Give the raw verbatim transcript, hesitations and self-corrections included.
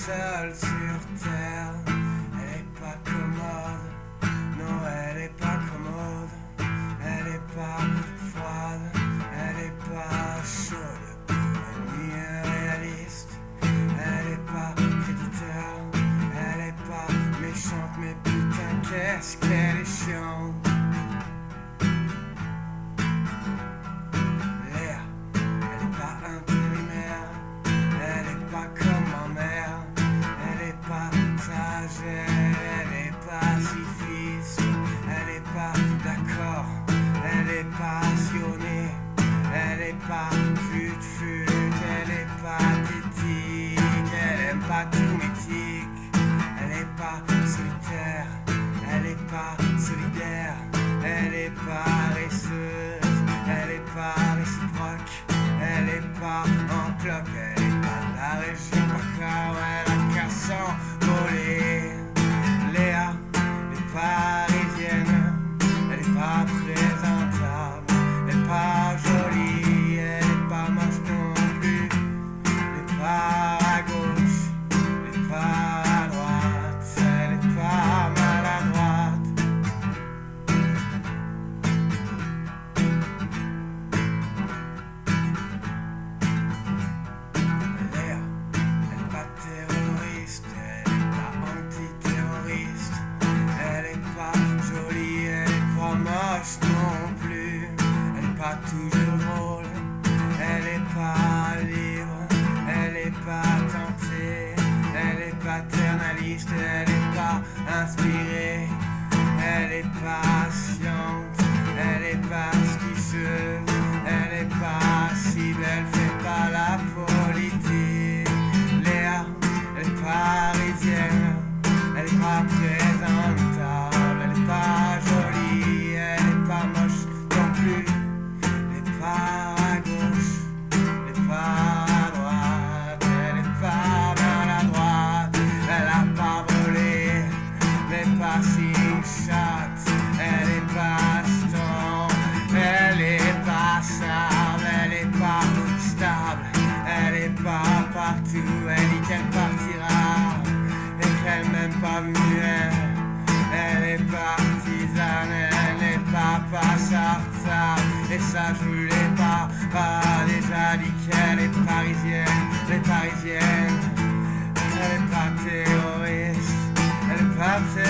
seule sur terre. Elle est pas commode, non elle est pas commode. Elle est pas froide, elle est pas chaude, ni réaliste. Elle est pas créditeur, elle est pas méchante, mais putain qu'est-ce qu'elle est chiante. Léa, elle est pas intérimaire, elle est pas comme ma mère. Elle est pas sage, elle est pacifiste, elle est pas d'accord, elle est passionnée, elle est pas fut-fut, elle est pathétique, elle aime pas tout mythique, elle est pas solitaire, elle est pas solidaire, elle est paresseuse, elle est pas réciproque, elle est pas en cloque, elle est pas de la région Paca, elle a qu'à s'envoler. Léa est parisienne, elle est pas présentable, elle est pas jolie, elle est pas moche non plus, elle est pas à gauche, elle est pas à droite, elle est pas maladroite. Léa, elle est pas terroriste, elle est pas antiterroriste, elle est pas jolie, elle est pas moche non plus, elle est pas toujours drôle, elle est pas libre, elle est pas tentée, elle est paternaliste, elle est pas inspirée, elle est patiente, elle est pas sticheuse, elle est pas cible, elle fait pas la politique. Léa, elle est parisienne, elle est pas présentable, elle est pas jolie, elle est pas moche non plus, elle est pas à gauche, elle est pas à droite, elle est pas maladroite, elle a pas volé, mais pas si chatte, elle est pas stable, elle est pas stable, elle est pas stable, elle est pas partout, elle dit qu'elle partira et qu'elle m'aime pas muet, elle est partisane, elle est pas passartable, et ça je voulais pas, pas déjà dit qu'elle est parisienne, elle est parisienne, elle est pas terroriste, elle est pas terroriste.